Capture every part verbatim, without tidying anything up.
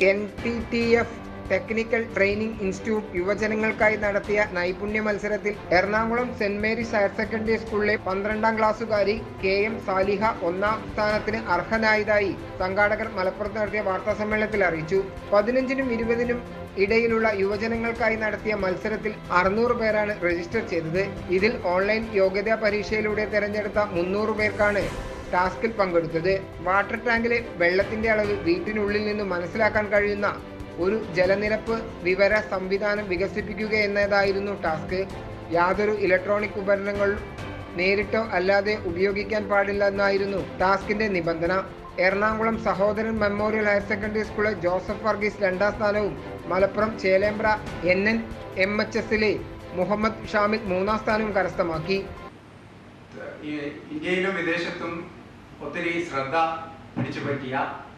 N T T F technical training institute യുവജനങ്ങൾക്കായി നടത്തിയ നൈപുണ്യ മത്സരത്തിൽ Ernakulam saint Mary's higher secondary സ്കൂളിലെ പന്ത്രണ്ടാം ക്ലാസ്സുകാരി കെ എം സാലിഹ ഒന്നാം സ്ഥാനത്തിന് അർഹനായതായി സംഘാടകർ മലപ്പുറത്ത് നടത്തിയ വാർത്താ സമ്മേളനത്തിൽ അറിയിച്ചു. പതിനഞ്ചിനും ഇരുപതിനും ഇടയിലുള്ള യുവജനങ്ങൾക്കായി നടത്തിയ മത്സരത്തിൽ അറുന്നൂറ് പേരാണ് രജിസ്റ്റർ ചെയ്തത്. ഇതിൽ ഓൺലൈൻ യോഗ്യതാ പരീക്ഷയിലൂടെ തെരഞ്ഞെടുത്ത മുന്നൂറ് പേർക്കാണ് ടാസ്കിൽ പങ്കെടുത്തത്. വാട്ടർ ടാങ്കിലെ വെള്ളത്തിന്റെ അളവ് വീട്ടിനുള്ളിൽ നിന്ന് മനസ്സിലാക്കാൻ കഴിയുന്ന ഒരു ജലനിരപ്പ് വിവര സംവിധാനം വികസിപ്പിക്കുക എന്നതായിരുന്നു ടാസ്ക്. യാതൊരു ഇലക്ട്രോണിക് ഉപകരണങ്ങളും നേരിട്ടോ അല്ലാതെ ഉപയോഗിക്കാൻ പാടില്ലെന്നായിരുന്നു ടാസ്കിന്റെ നിബന്ധന. Ernakulam Sahodaran memorial higher secondary സ്കൂളിലെ ജോസഫ് വർഗീസ് രണ്ടാം സ്ഥാനവും Malappuram Chelembra N N M H എസിലെ മുഹമ്മദ് ഷാമിൽ മൂന്നാം സ്ഥാനവും കരസ്ഥമാക്കി. ഇന്ത്യയിലും വിദേശത്തും ഒത്തിരി ശ്രദ്ധ പിടിച്ചുപറ്റിയ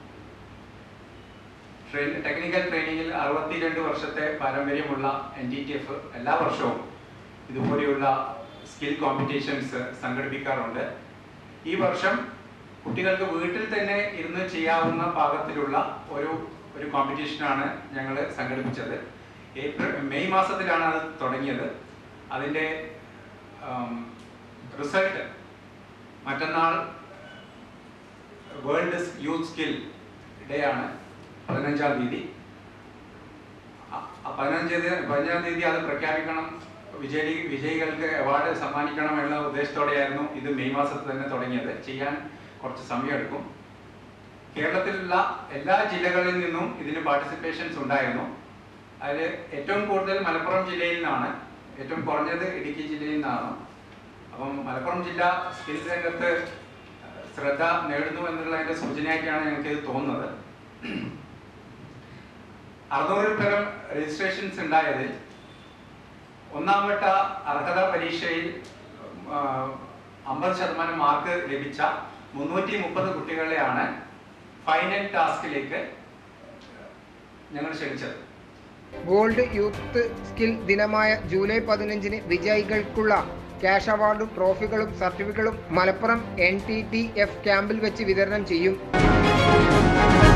ടെക്നിക്കൽ ട്രെയിനിങ്ങിൽ അറുപത്തിരണ്ട് വർഷത്തെ പാരമ്പര്യമുള്ള എൻ ടി ടി എഫ് എല്ലാ വർഷവും ഇതുപോലെയുള്ള സ്കിൽ കോമ്പറ്റീഷൻസ് സംഘടിപ്പിക്കാറുണ്ട്. ഈ വർഷം കുട്ടികൾക്ക് വീട്ടിൽ തന്നെ ഇരുന്ന് ചെയ്യാവുന്ന പാകത്തിലുള്ള ഒരു ഒരു കോമ്പറ്റീഷനാണ് ഞങ്ങൾ സംഘടിപ്പിച്ചത്. ഏപ്രിൽ മെയ് മാസത്തിലാണ് അത് തുടങ്ങിയത്. അതിൻ്റെ റിസൾട്ട് മറ്റന്നാൾ വേൾഡ് യൂത്ത് സ്കിൽ ഡേ ആണ്, പതിനഞ്ചാം തീയതി. പതിനഞ്ചാം തീയതി പതിനഞ്ചാം തീയതി അത് പ്രഖ്യാപിക്കണം, വിജയി വിജയികൾക്ക് അവാർഡ് സമ്മാനിക്കണം എന്ന ഉദ്ദേശത്തോടെയായിരുന്നു ഇത് മെയ് മാസത്തിൽ തന്നെ തുടങ്ങിയത്. ചെയ്യാൻ കുറച്ച് സമയമെടുക്കും. കേരളത്തിലുള്ള എല്ലാ ജില്ലകളിൽ നിന്നും ഇതിന് പാർട്ടിസിപ്പേഷൻസ് ഉണ്ടായിരുന്നു. അതിൽ ഏറ്റവും കൂടുതൽ മലപ്പുറം ജില്ലയിൽ നിന്നാണ്, ഏറ്റവും കുറഞ്ഞത് ഇടുക്കി ജില്ലയിൽ നിന്നാണ്. അപ്പം മലപ്പുറം ജില്ല സ്കിൽ രംഗത്ത് ശ്രദ്ധ നേടുന്നു എന്നുള്ളതിൻ്റെ സൂചനയായിട്ടാണ് ഞങ്ങൾക്ക് ഇത് തോന്നുന്നത്. അറുന്നൂറിൽ പരം രജിസ്ട്രേഷൻസ് ഉണ്ടായതിൽ ഒന്നാം വട്ട അർഹതാ പരീക്ഷയിൽ അമ്പത് ശതമാനം മാർക്ക് ലഭിച്ച മുന്നൂറ്റി മുപ്പത് കുട്ടികളെയാണ് ഫൈനൽ ടാസ്കിലേക്ക് ഞങ്ങൾ ക്ഷണിച്ചത്. ഗോൾഡ് യൂത്ത് സ്കിൽ ദിനമായ ജൂലൈ പതിനഞ്ചിന് വിജയികൾക്കുള്ള ക്യാഷ് അവാർഡും ട്രോഫികളും സർട്ടിഫിക്കറ്റും Malappuram N T T F ക്യാമ്പിൽ വെച്ച് വിതരണം ചെയ്യും.